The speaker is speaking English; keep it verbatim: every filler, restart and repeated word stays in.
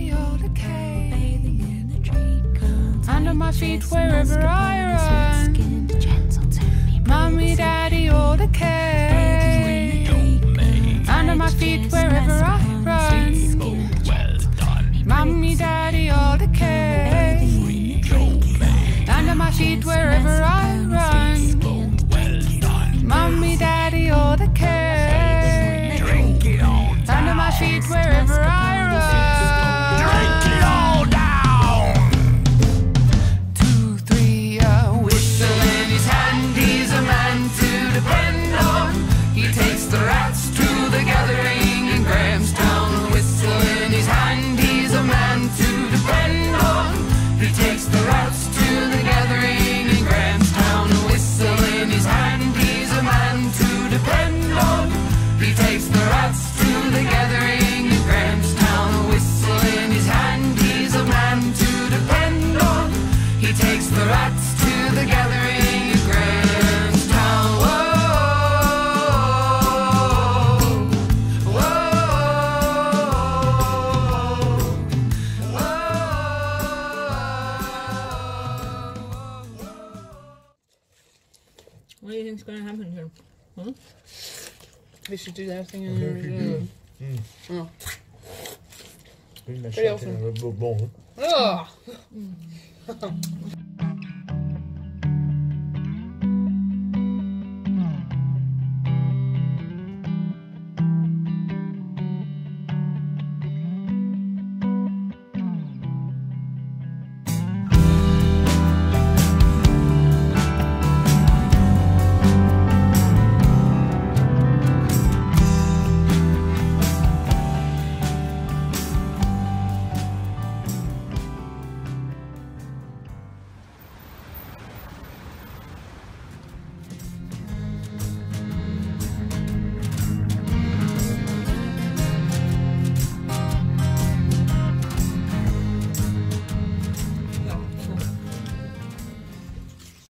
daddy, hold a cake. Under my feet wherever I run. Mommy, daddy, hold a cake. Under my feet wherever I run. Mommy, daddy, hold a cake. Under my feet wherever I run. Mommy, daddy, hold a cake. Under my feet wherever I run. Drink it all down. Two, three, a whistle in his hand. He's a man to depend on. He takes the rats to the gathering in Grahamstown. A whistle in his hand. He's a man to depend on. He takes the rats to the gathering in Grahamstown. A whistle in his hand. He's a man to depend on. He takes the rats to the gathering in Grahamstown. A whistle in his hand. He's a man to depend on. He takes the rats to the gathering in Grahamstown. Whoa, whoa, whoa. What do you think's going to happen here? Huh? We should do that thing in there. Mm. Oh. Oui, mais Très chacun awesome. a bon. Oh.